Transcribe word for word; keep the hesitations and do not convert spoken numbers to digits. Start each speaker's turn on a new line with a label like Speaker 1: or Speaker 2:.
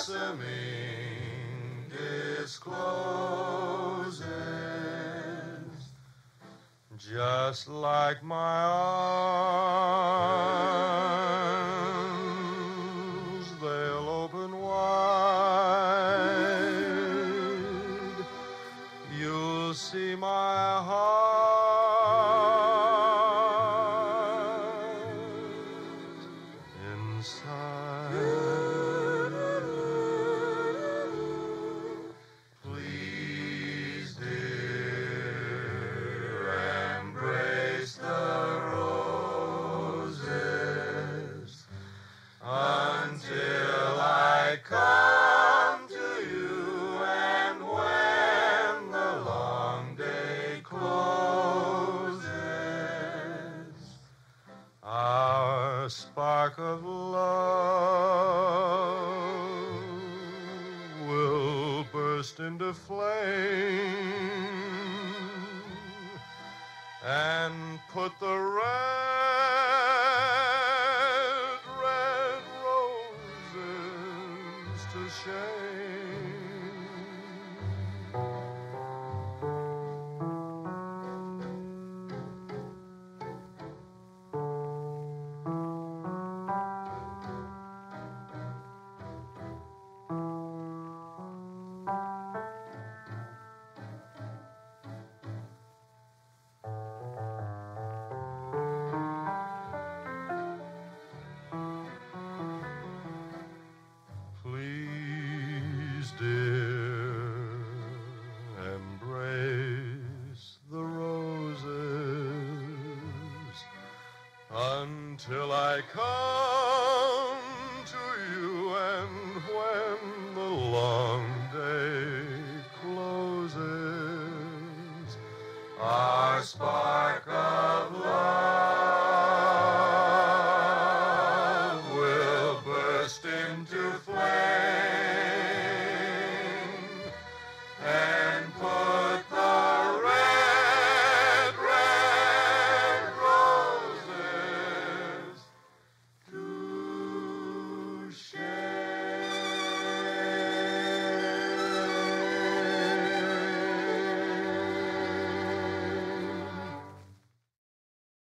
Speaker 1: blossoming discloses, just like my arms, they'll open wide. You'll see my heart inside. Please, dear, embrace the roses until I come to you, and when the long day closes, our spark of love will burst into flame and put the red, red roses to shame. Please, dear, embrace the roses until I come